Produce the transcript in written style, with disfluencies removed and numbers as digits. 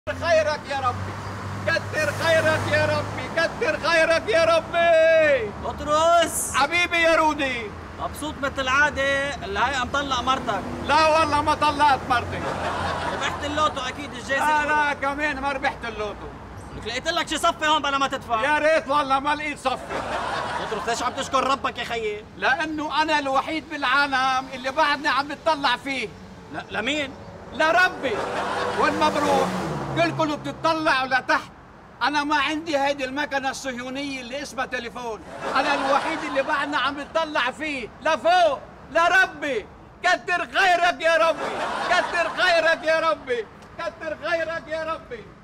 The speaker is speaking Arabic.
خيرك يا ربي، كتر خيرك يا ربي، كتر خيرك يا ربي. بطرس حبيبي يا رودي، مبسوط مثل العادة اللي هي مطلق مرتك. لا والله ما طلعت مرتي. ربحت اللوتو اكيد الجايزة. لا كمان ما ربحت اللوتو. لك لقيت لك شي صفي هون بلا ما تدفع. يا ريت والله ما لقيت صفي. بطرس ليش عم تشكر ربك يا خيي؟ لأنه أنا الوحيد بالعالم اللي بعدني عم بتطلع فيه. لا لمين؟ لربي. وين ما بروح كلكم بتطلعوا لتحت. أنا ما عندي هيدي المكنة الصهيونية اللي اسمها تليفون. أنا الوحيد اللي بعدنا عم بتطلع فيه لفوق لربي. كتر خيرك يا ربي، كتر خيرك يا ربي، كتر خيرك يا ربي.